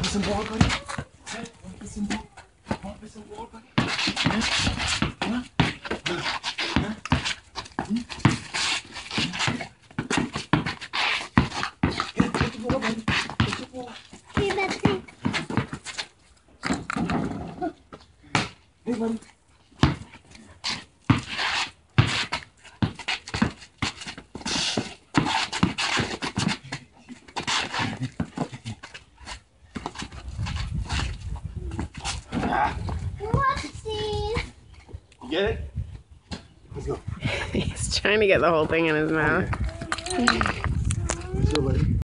some more, buddy? Huh? Want some more? Want some more, buddy? Huh? Huh? Get the ball, buddy. Get the ball. Hey, buddy. Hey, buddy. Whoopsies. You get it? Let's go. He's trying to get the whole thing in his mouth. Let's go, buddy.